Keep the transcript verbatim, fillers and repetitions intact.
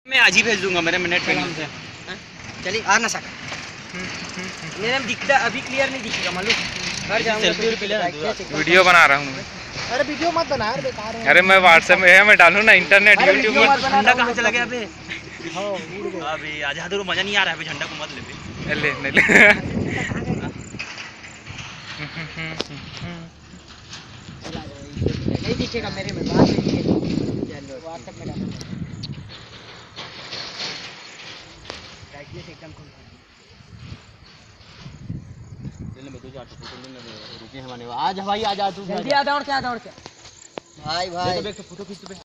मैं आज ही भेज दूंगा मेरे मिनट पे से। चलिए आ ना सका मेरे में दिखता अभी क्लियर नहीं दिखेगा मालूम। घर जाऊंगा वीडियो बना रहा हूँ। अरे वीडियो मत बना यार बेकार है। अरे मैं व्हाट्सएप में है मैं डालूँ ना इंटरनेट यूट्यूब में। झंडा कहाँ चला गया अबे? अबे आजा तो मजा नहीं आ रहा है झंडा को मत ले ले ले ले नहीं दिखेगा मेरे में बात नहीं है व्हाट्सएप में डालना एकदम रुके हमारे आज भाई आ जा तू जल्दी आ दौड़ के आ दौड़ के भाई भाई तो फोटो खींच